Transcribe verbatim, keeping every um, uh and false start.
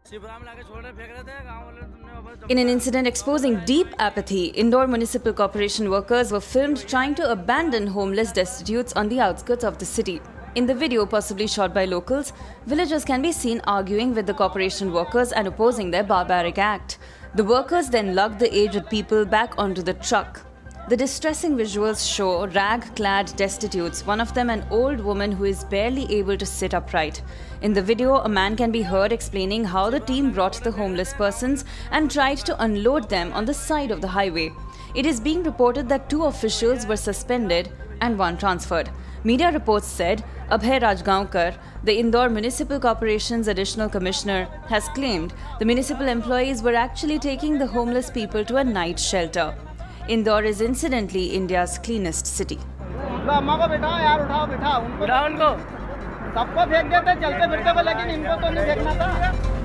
In an incident exposing deep apathy, Indore Municipal Corporation workers were filmed trying to abandon homeless destitutes on the outskirts of the city. In the video, possibly shot by locals, villagers can be seen arguing with the corporation workers and opposing their barbaric act. The workers then lugged the aged people back onto the truck. The distressing visuals show rag-clad destitutes, one of them an old woman who is barely able to sit upright. In the video, a man can be heard explaining how the team brought the homeless persons and tried to unload them on the side of the highway. It is being reported that two officials were suspended and one transferred. Media reports said Abhay Rajgaonkar, the Indore Municipal Corporation's additional commissioner, has claimed the municipal employees were actually taking the homeless people to a night shelter. Indore is incidentally India's cleanest city. सबको फेंक देते चलते फिरते को, लेकिन इनको तो नहीं फेंकना था।